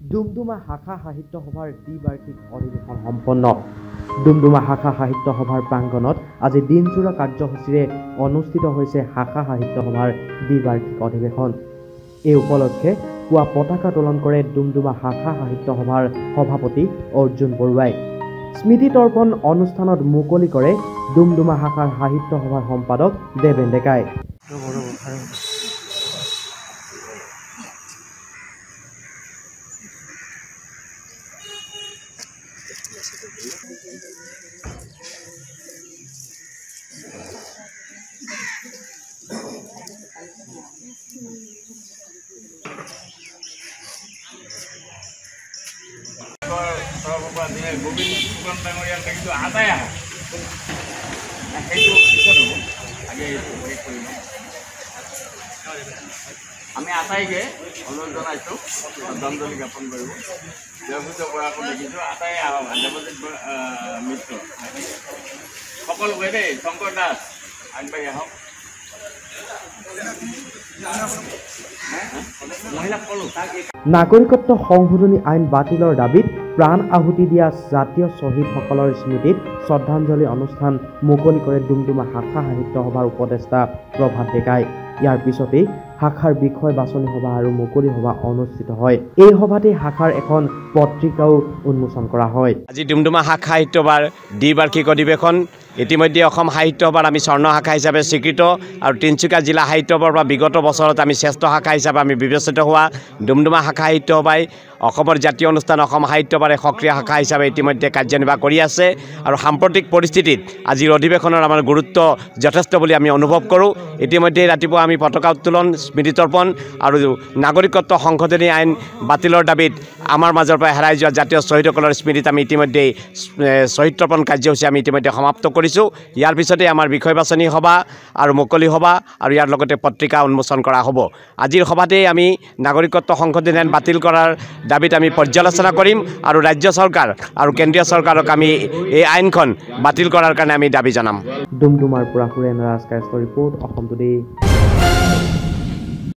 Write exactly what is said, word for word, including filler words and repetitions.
ডুমডুমা শাখা সাহিত্য সভাৰ দ্বিবাৰ্ষিক অধিৱেশন সম্পন্ন। ডুমডুমা শাখা সাহিত্য সভাৰ প্ৰাংগণত আজি দিনজোৰা কাৰ্যসূচীৰে অনুষ্ঠিত হৈছে শাখা সাহিত্য সভাৰ দ্বিবাৰ্ষিক অধিৱেশন। এই উপলক্ষে পুৱা পতাকা উত্তোলন কৰে ডুমডুমা শাখা সাহিত্য সভাৰ সভাপতি অৰ্জুন বৰুৱাই। স্মৃতি তৰ্পণ অনুষ্ঠানত মুকলি কৰে ডুমডুমা শাখাৰ সাহিত্য সভাৰ সম্পাদক দেৱেন ডেকাই। আমি আটাইকে অনুৰোধ জনাইছোঁ শ্ৰদ্ধাঞ্জলি জ্ঞাপন কৰিব। দেৱভূত বৰাকো দেখিছোঁ, আটাই আহক। দেৱজিৎ মিত্ৰ সকলোকে দেই, শংকৰ দাস আগবাঢ়ি আহক। নাগৰিকত্ব সংশোধনী আইন বাতিলৰ দাবীত প্ৰাণ আহুতি দিয়া জাতীয় শ্বহীদসকলৰ স্মৃতিত শ্ৰদ্ধাঞ্জলি অনুষ্ঠান মুকলি কৰে ডুমডুমা শাখা সাহিত্য সভাৰ উপদেষ্টা প্ৰভাত ডেকাই। ইয়াৰ পিছতেই শাখাৰ বিষয় বাছনি সভা আৰু মুকলি সভা অনুষ্ঠিত হয়। এই সভাতে শাখাৰ এখন পত্ৰিকাও উন্মোচন কৰা হয়। আজি ডুমডুমা শাখা সাহিত্য সভাৰ দ্বিবাৰ্ষিক অধিৱেশন ইতিমধ্যে অসম সাহিত্য সভাৰ আমি স্বৰ্ণ শাখা হিচাপে স্বীকৃত আৰু তিনিচুকীয়া জিলা সাহিত্য সভাৰ পৰা বিগত বছৰত আমি শ্ৰেষ্ঠ শাখা হিচাপে আমি বিবেচিত হোৱা ডুমডুমা শাখা সাহিত্য সভাই অসমৰ জাতীয় অনুষ্ঠান অসম সাহিত্য সভাৰ সক্ৰিয় শাখা হিচাপে ইতিমধ্যে কাৰ্যনিৰ্বাহ কৰি আছে আৰু সাম্প্ৰতিক পৰিস্থিতিত আজিৰ অধিৱেশনৰ আমাৰ গুৰুত্ব যথেষ্ট বুলি আমি অনুভৱ কৰোঁ। ইতিমধ্যে ৰাতিপুৱা আমি পতাকা উত্তোলন, স্মৃতি তৰ্পণ আৰু নাগৰিকত্ব সংশোধনী আইন বাতিলৰ দাবীত আমাৰ মাজৰ পৰা হেৰাই যোৱা জাতীয় শ্বহীদসকলৰ স্মৃতিত আমি ইতিমধ্যে শ্বহীদ তৰ্পণ কাৰ্যসূচী আমি ইতিমধ্যে সমাপ্ত কৰিছোঁ। ইয়াৰ পিছতে আমাৰ বিষয় বাছনি সভা আৰু মুকলি সভা আৰু ইয়াৰ লগতে পত্ৰিকা উন্মোচন কৰা হ'ব। আজিৰ সভাতেই আমি নাগৰিকত্ব সংশোধনী আইন বাতিল কৰাৰ দাবীত আমি পৰ্যালোচনা কৰিম আৰু ৰাজ্য চৰকাৰ আৰু কেন্দ্ৰীয় চৰকাৰক আমি এই আইনখন বাতিল কৰাৰ কাৰণে আমি দাবী জনাম। ডুমডুমাৰ পৰা সুৰেন ৰাজকায়স্থ ৰিপৰ্ট, অসম টুডে।